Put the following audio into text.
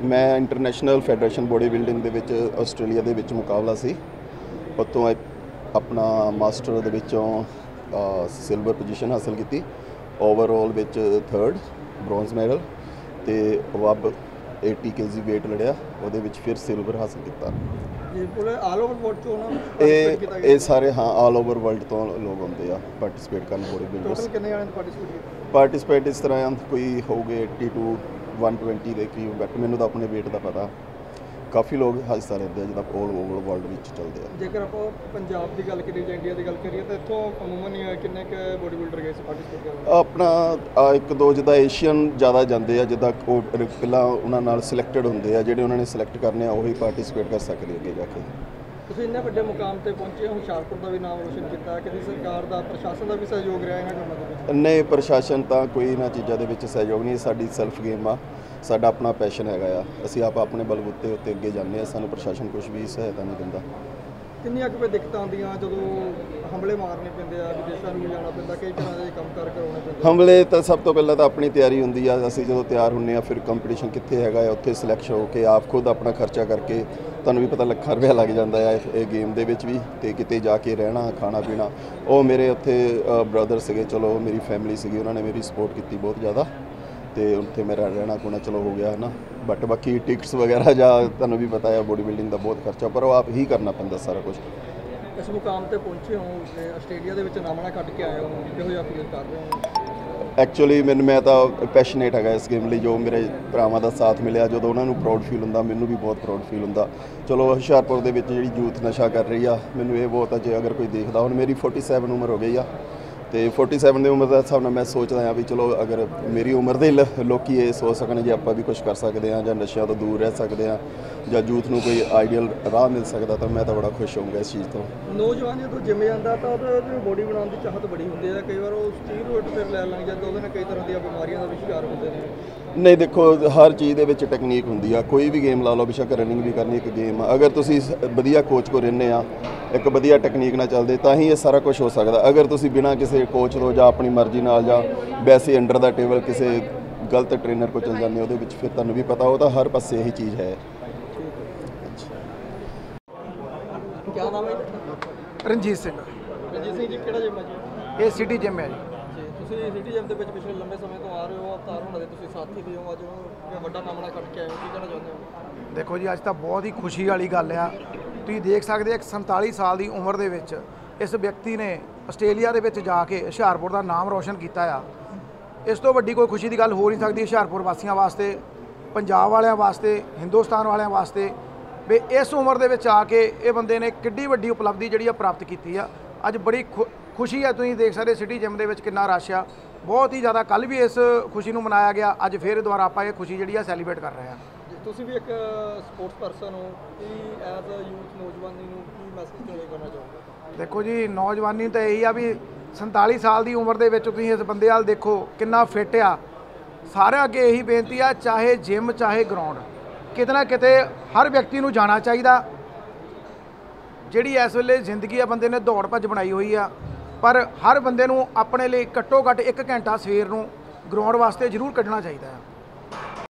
मैं international federation body building ਦੇ ਵਿੱਚ ਆਸਟ੍ਰੇਲੀਆ ਦੇ ਵਿੱਚ ਮੁਕਾਬਲਾ ਸੀ। ਉੱਥੋਂ ਆਪਣਾ ਮਾਸਟਰ ਦੇ ਵਿੱਚੋਂ ਸਿਲਵਰ ਪੋਜੀਸ਼ਨ ਹਾਸਲ ਕੀਤੀ। ਓਵਰਆਲ ਵਿੱਚ 3rd ਬ੍ਰੌਂਜ਼ ਮੈਡਲ ਤੇ ਵਬ 80 kg weight ਲੜਿਆ, ਉਹਦੇ ਵਿੱਚ ਫਿਰ ਸਿਲਵਰ ਹਾਸਲ ਕੀਤਾ। ਇਹ ਪੂਰੇ ਆਲ ਓਵਰ ਵਰਲਡ ਤੋਂ ਨਾ ਇਹ ਸਾਰੇ ਹਾਂ ਆਲ ਓਵਰ ਵਰਲਡ ਤੋਂ ਲੋਕ ਆਉਂਦੇ ਆ ਪਾਰਟਿਸਿਪੇਟ ਕਰਨ ਬੋਡੀ ਬਿਲਡਰਸ। ਟੋਟਲ ਕਿੰਨੇ ਜਣੇ ਪਾਰਟਿਸਿਪੇਟ ਪਾਰਟਿਸਿਪੇਟ ਇਸ ਤਰ੍ਹਾਂ ਕੋਈ ਹੋਊਗੇ 80 to 120 ਦੇ ਕਰੀਬ, ਬਟ ਮੈਨੂੰ ਤਾਂ ਆਪਣੇ weight ਦਾ ਪਤਾ। ਕਾਫੀ ਲੋਕ ਹਿੱਸਾ ਲੈਂਦੇ ਆ ਜਿੱਦਾਂ ਆਲ ਓਵਰ ਵਰਲਡ ਵਿੱਚ ਚੱਲਦੇ ਆ। ਜੇਕਰ ਆਪਾਂ ਪੰਜਾਬ ਦੀ ਗੱਲ ਕਰੀਏ ਜਾਂ ਇੰਡੀਆ ਦੀ ਗੱਲ ਕਰੀਏ ਤਾਂ ਇੱਥੋਂ ਅਮੂਮਨ ਕਿੰਨੇ ਕੁ ਬੋਡੀ ਬਿਲਡਰ ਗਏ ਸੀ ਪਾਰਟਿਸਿਪੇਟ ਕਰਨ? ਆਪਣਾ ਇੱਕ ਦੋ ਜਿੱਦਾਂ ਏਸ਼ੀਅਨ ਜ਼ਿਆਦਾ ਜਾਂਦੇ ਆ, ਜਿੱਦਾਂ ਉਹ ਪਹਿਲਾਂ ਉਹਨਾਂ ਨਾਲ ਸਿਲੈਕਟਡ ਹੁੰਦੇ ਆ, ਜਿਹੜੇ ਉਹਨਾਂ ਨੇ ਸਿਲੈਕਟ ਕਰਨੇ ਆ ਉਹੀ ਪਾਰਟਿਸਿਪੇਟ ਕਰ ਸਕਦੇ ਅੱਗੇ ਜਾ ਕੇ। ਤੁਸੀਂ ਇੰਨੇ ਵੱਡੇ ਮੁਕਾਮ ਤੇ ਪਹੁੰਚੇ, ਹੁਸ਼ਿਆਰਪੁਰ ਦਾ ਵੀ ਨਾਮ ਰੋਸ਼ਨ ਕੀਤਾ, ਕਿਤੇ ਸਰਕਾਰ ਦਾ ਪ੍ਰਸ਼ਾਸਨ ਦਾ ਵੀ ਸਹਿਯੋਗ ਰਿਹਾ ਇਹਨਾਂ ਕੰਮਾਂ ਦੇ ਵਿੱਚ? ਨਹੀਂ, ਪ੍ਰਸ਼ਾਸਨ ਤਾਂ ਕੋਈ ਇਹਨਾਂ ਚੀਜ਼ਾਂ ਦੇ ਵਿੱਚ ਸਹਿਯੋਗ ਨਹੀਂ। ਸਾਡੀ ਸੈਲਫ ਗੇਮ ਆ, ਸਾਡਾ ਆਪਣਾ ਪੈਸ਼ਨ ਹੈਗਾ ਆ। ਅਸੀਂ ਆਪਣੇ ਬਲਬੂਤੇ ਉੱਤੇ ਅੱਗੇ ਜਾਂਦੇ ਆ, ਸਾਨੂੰ ਪ੍ਰਸ਼ਾਸਨ ਕੁਝ ਵੀ ਸਹਾਇਤਾ ਨਹੀਂ ਦਿੰਦਾ। ਕਿੰਨੀਆਂ ਕੁ ਦਿੱਕਤਾਂ ਆਉਂਦੀਆਂ ਜਦੋਂ ਹਮਲੇ ਮਾਰਨੇ ਪੈਂਦੇ ਆ, ਵਿਦੇਸ਼ਾਂ ਨੂੰ ਜਾਣਾ ਪੈਂਦਾ, ਕਈ ਤਰ੍ਹਾਂ ਦੇ ਕੰਮ ਕਰਾਉਣੇ ਪੈਂਦੇ? ਹਮਲੇ ਤਾਂ ਸਭ ਤੋਂ ਪਹਿਲਾਂ ਤਾਂ ਆਪਣੀ ਤਿਆਰੀ ਹੁੰਦੀ ਆ। ਅਸੀਂ ਜਦੋਂ ਤਿਆਰ ਹੁੰਦੇ ਆ ਫਿਰ ਕੰਪੀਟੀਸ਼ਨ ਕਿੱਥੇ ਹੈਗਾ ਆ ਉੱਥੇ ਸਿਲੈਕਸ਼ਨ ਹੋ ਕੇ ਆਪ ਖੁਦ ਆਪਣਾ ਖਰਚਾ ਕਰਕੇ, ਤੁਹਾਨੂੰ ਵੀ ਪਤਾ ਲੱਖਾਂ ਰੁਪਇਆ ਲੱਗ ਜਾਂਦਾ ਆ ਇਹ ਗੇਮ ਦੇ ਵਿੱਚ ਵੀ, ਤੇ ਕਿਤੇ ਜਾ ਕੇ ਰਹਿਣਾ ਖਾਣਾ ਪੀਣਾ। ਉਹ ਮੇਰੇ ਉੱਥੇ ਬ੍ਰਦਰ ਸੀਗੇ, ਚਲੋ ਮੇਰੀ ਫੈਮਿਲੀ ਸੀਗੀ, ਉਹਨਾਂ ਨੇ ਮੇਰੀ ਸਪੋਰਟ ਕੀਤੀ ਬਹੁਤ ਜ਼ਿਆਦਾ, ਤੇ ਉੱਥੇ ਮੇਰਾ ਰਹਿਣਾ ਖੁਣਾ ਚਲੋ ਹੋ ਗਿਆ ਹੈ ਨਾ। ਬਟ ਬਾਕੀ ਟਿਕਟਸ ਵਗੈਰਾ ਜਾਂ ਤੁਹਾਨੂੰ ਵੀ ਪਤਾ ਹੈ ਬੋਡੀ ਬਿਲਡਿੰਗ ਦਾ ਬਹੁਤ ਖਰਚਾ, ਪਰ ਉਹ ਆਪ ਹੀ ਕਰਨਾ ਪੈਂਦਾ ਸਾਰਾ ਕੁਝ। ਇਸ ਮੁਕਾਮ ਤੇ ਪਹੁੰਚੇ ਹੋ ਤੇ ਆਸਟ੍ਰੇਲੀਆ ਦੇ ਵਿੱਚ ਨਾਮਣਾ ਕੱਢ ਕੇ ਆਏ ਹੋ, ਕਿਹੋ ਜਿਹਾ ਫੀਲ ਕਰ ਰਹੇ ਹੋ? ਐਕਚੁਅਲੀ ਮੈਂ ਤਾਂ ਪੈਸ਼ਨੇਟ ਹੈਗਾ ਇਸ ਗੇਮ ਲਈ। ਜੋ ਮੇਰੇ ਭਰਾਵਾਂ ਦਾ ਸਾਥ ਮਿਲਿਆ, ਜਦੋਂ ਉਹਨਾਂ ਨੂੰ ਪ੍ਰਾਊਡ ਫੀਲ ਹੁੰਦਾ, ਮੈਨੂੰ ਵੀ ਬਹੁਤ ਪ੍ਰਾਊਡ ਫੀਲ ਹੁੰਦਾ। ਚਲੋ ਹੁਸ਼ਿਆਰਪੁਰ ਦੇ ਵਿੱਚ ਜਿਹੜੀ ਯੂਥ ਨਸ਼ਾ ਕਰ ਰਹੀ ਆ, ਮੈਨੂੰ ਇਹ ਬਹੁਤ ਜੇ ਅਗਰ ਕੋਈ ਦੇਖਦਾ, ਹੁਣ ਮੇਰੀ 47 ਉਮਰ ਹੋ ਗਈ ਆ, ਤੇ 47 ਦੀ ਉਮਰ ਦੇ ਹਿਸਾਬ ਨਾਲ ਮੈਂ ਸੋਚਦਾ ਹਾਂ ਵੀ ਚਲੋ ਅਗਰ ਮੇਰੀ ਉਮਰ ਦੇ ਲੋਕੀ ਇਹ ਸੋਚ ਸਕਣ ਜੇ ਆਪਾਂ ਵੀ ਕੁਝ ਕਰ ਸਕਦੇ ਹਾਂ ਜਾਂ ਨਸ਼ਿਆਂ ਤੋਂ ਦੂਰ ਰਹਿ ਸਕਦੇ ਹਾਂ ਜਾਂ ਯੂਥ ਨੂੰ ਕੋਈ ਆਈਡੀਅਲ ਰਾਹ ਮਿਲ ਸਕਦਾ, ਤਾਂ ਮੈਂ ਤਾਂ ਬੜਾ ਖੁਸ਼ ਹੋਊਂਗਾ ਇਸ ਚੀਜ਼ ਤੋਂ। ਨੌਜਵਾਨ ਜਦੋਂ ਜਿੰਮ ਜਾਂਦਾ ਤਾਂ ਉਹਦੇ ਬੋਡੀ ਬਣਾਉਣ ਦੀ ਚਾਹਤ ਬੜੀ ਹੁੰਦੀ ਹੈ, ਕਈ ਵਾਰ ਉਹ ਸਟੀਰੋਇਡ ਫਿਰ ਲੈ ਲੱਗ ਜਾਂਦਾ, ਉਹਦੇ ਨਾਲ ਕਈ ਤਰ੍ਹਾਂ ਦੀਆਂ ਬਿਮਾਰੀਆਂ ਦਾ ਵੀ ਸ਼ਿਕਾਰ ਹੁੰਦੇ ਨੇ। ਨਹੀਂ, ਦੇਖੋ ਹਰ ਚੀਜ਼ ਦੇ ਵਿੱਚ ਟੈਕਨੀਕ ਹੁੰਦੀ ਆ। ਕੋਈ ਵੀ ਗੇਮ ਲਾ ਲਓ, ਬੇਸ਼ੱਕ ਰਨਿੰਗ ਵੀ ਕਰਨੀ ਇੱਕ ਗੇਮ ਆ। ਅਗਰ ਤੁਸੀਂ ਵਧੀਆ ਕੋਚ ਕੋ ਰਹਿੰਦੇ ਆ, ਇੱਕ ਵਧੀਆ ਟੈਕਨੀਕ ਨਾਲ ਚੱਲਦੇ, ਤਾਂ ਹੀ ਇਹ ਸਾਰਾ ਕੁਝ ਹੋ ਸਕਦਾ। ਅਗਰ ਤੁਸੀਂ ਬਿਨਾਂ ਕਿਸੇ ਕੋਚ ਤੋਂ ਜਾਂ ਆਪਣੀ ਮਰਜ਼ੀ ਨਾਲ ਜਾਂ ਵੈਸੇ ਅੰਡਰ ਦਾ ਟੇਬਲ ਕਿਸੇ ਗਲਤ ਟ੍ਰੇਨਰ ਕੋ ਚੱਲ ਜਾਂਦੇ, ਉਹਦੇ ਵਿੱਚ ਫਿਰ ਤੁਹਾਨੂੰ ਵੀ ਪਤਾ ਉਹ ਤਾਂ ਹਰ ਪਾਸੇ ਇਹੀ ਚੀਜ਼ ਹੈ। क्या नाम है? ਰਣਜੀਤ ਸਿੰਘ। ਰਣਜੀਤ ਸਿੰਘ ਜੀ, ਕਿਹੜਾ ਜਿਮ ਹੈ ਜੀ? ਇਹ ਸਿਟੀ ਜਿਮ ਹੈ ਜੀ। ਜੀ, ਤੁਸੀਂ ਸਿਟੀ ਜਿਮ ਦੇ ਵਿੱਚ ਪਿਛਲੇ ਲੰਬੇ ਸਮੇਂ ਤੋਂ ਆ ਰਹੇ ਹੋ, ਅਵਤਾਰ ਹੋਣਾ ਦੇ ਤੁਸੀਂ ਸਾਥੀ ਵੀ ਹੋ, ਅੱਜ ਉਹ ਵੱਡਾ ਨਾਮਣਾ ਕੱਢ ਕੇ ਆਏ ਹੋ, ਕੀ ਕਹਿਣਾ ਚਾਹੁੰਦੇ ਹੋ? ਦੇਖੋ ਜੀ, ਅੱਜ ਤਾਂ ਬਹੁਤ ਹੀ ਖੁਸ਼ੀ ਵਾਲੀ ਗੱਲ ਆ। ਤੁਸੀਂ ਦੇਖ ਸਕਦੇ ਆ ਇੱਕ 47 ਸਾਲ ਦੀ ਉਮਰ ਦੇ ਵਿੱਚ ਇਸ ਵਿਅਕਤੀ ਨੇ ਆਸਟ੍ਰੇਲੀਆ ਦੇ ਵਿੱਚ ਜਾ ਕੇ ਹੁਸ਼ਿਆਰਪੁਰ ਦਾ ਨਾਮ ਰੋਸ਼ਨ ਕੀਤਾ ਆ। ਇਸ ਤੋਂ ਵੱਡੀ ਕੋਈ ਖੁਸ਼ੀ ਦੀ ਗੱਲ ਹੋ ਨਹੀਂ ਸਕਦੀ ਹੁਸ਼ਿਆਰਪੁਰ ਵਾਸੀਆਂ ਵਾਸਤੇ, ਪੰਜਾਬ ਵਾਲਿਆਂ ਵਾਸਤੇ, ਹਿੰਦੁਸਤਾਨ ਵਾਲਿਆਂ ਵਾਸਤੇ, ਵੀ ਇਸ ਉਮਰ ਦੇ ਵਿੱਚ ਆ ਕੇ ਇਹ ਬੰਦੇ ਨੇ ਕਿੱਡੀ ਵੱਡੀ ਉਪਲਬਧੀ ਜਿਹੜੀ ਆ ਪ੍ਰਾਪਤ ਕੀਤੀ ਆ। ਅੱਜ ਬੜੀ ਖੁਸ਼ੀ ਹੈ। ਤੁਸੀਂ ਦੇਖ ਸਕਦੇ ਸਿਟੀ ਜਿਮ ਦੇ ਵਿੱਚ ਕਿੰਨਾ ਰਸ਼ ਆ, ਬਹੁਤ ਹੀ ਜ਼ਿਆਦਾ। ਕੱਲ੍ਹ ਵੀ ਇਸ ਖੁਸ਼ੀ ਨੂੰ ਮਨਾਇਆ ਗਿਆ, ਅੱਜ ਫਿਰ ਦੁਬਾਰਾ ਆਪਾਂ ਇਹ ਖੁਸ਼ੀ ਜਿਹੜੀ ਆ ਸੈਲੀਬ੍ਰੇਟ ਕਰ ਰਹੇ ਹਾਂ। ਤੁਸੀਂ ਵੀ ਇੱਕ ਸਪੋਰਟਸ ਪਰਸਨ ਹੋ, ਕੀ ਐਜ਼ ਅ ਯੂਥ ਨੌਜਵਾਨੀ ਨੂੰ ਕੀ ਮੈਸੇਜ ਕਨਵੇ ਕਰਨਾ ਚਾਹੋਗੇ? ਦੇਖੋ ਜੀ, ਨੌਜਵਾਨੀ ਤਾਂ ਇਹੀ ਆ ਵੀ 47 ਸਾਲ ਦੀ ਉਮਰ ਦੇ ਵਿੱਚ ਤੁਸੀਂ ਇਸ ਬੰਦੇ ਵੱਲ ਦੇਖੋ ਕਿੰਨਾ ਫਿੱਟ ਆ। ਸਾਰਿਆਂ ਅੱਗੇ ਇਹੀ ਬੇਨਤੀ ਆ, ਚਾਹੇ ਜਿਮ ਚਾਹੇ ਗਰਾਊਂਡ, ਕਿਤੇ ਨਾ ਕਿਤੇ ਹਰ ਵਿਅਕਤੀ ਨੂੰ ਜਾਣਾ ਚਾਹੀਦਾ। ਜਿਹੜੀ ਇਸ ਵੇਲੇ ਜ਼ਿੰਦਗੀ ਆ, ਬੰਦੇ ਨੇ ਦੌੜ ਭੱਜ ਬਣਾਈ ਹੋਈ ਆ, ਪਰ ਹਰ ਬੰਦੇ ਨੂੰ ਆਪਣੇ ਲਈ ਘੱਟੋ ਘੱਟ 1 ਘੰਟਾ ਸਵੇਰ ਨੂੰ ਗਰਾਊਂਡ ਵਾਸਤੇ ਜ਼ਰੂਰ ਕੱਢਣਾ ਚਾਹੀਦਾ ਹੈ।